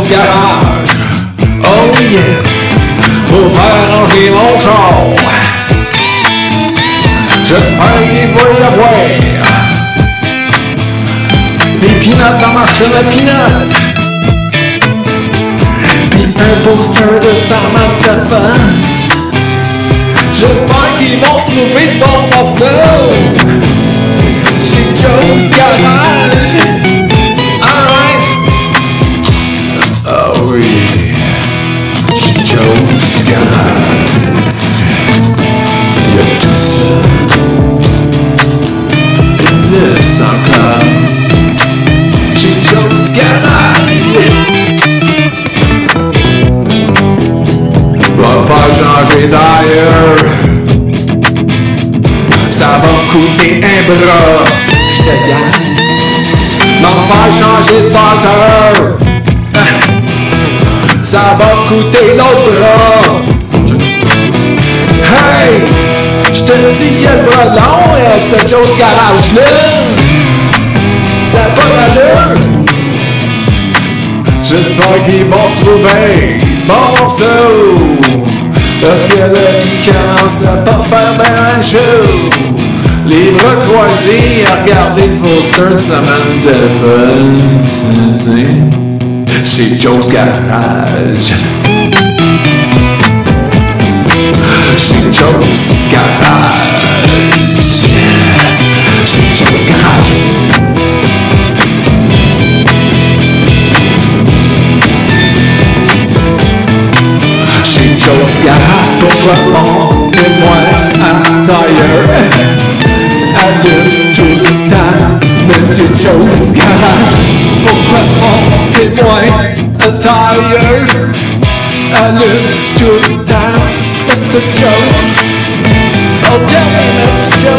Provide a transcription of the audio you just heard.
Joe's garage. Oh yeah, pour faire ranger mon corps. J'espère qu'il va y avoir des peanuts dans ma chaîne à peanuts. Puis un poster de Samantha Fox. J'espère qu'ils vont trouver de bons morceaux chez Joe's garage. Alright. Oh oui, chez Joe's garage. Il y a tout ça et plus encore chez Joe's garage. Va faire changer d'ailleurs. Ça va coûter un bras. J'te gagne. M'en faire changer de senteur. Ça va coûter l'autre bras. Hey! J'te dis qu'il y a le bras long et ce Joe's garage là. Ça a pas d'allure. J'espère qu'ils vont trouver bon morceau. Parce que là, il commence à pas faire ben chaud. Les bras croisés à regarder le poster de Samantha Fox. Chez Joe's garage. Chez Joe's garage. Chez Joe's garage. Joe's garage, pourquoi montez-moi à tailleur? Allume tout le temps, Monsieur Joe's garage. Pourquoi montez-moi à tailleur? Allume tout le temps, Mr. Joe. Oh, tell me, Mr. Joe.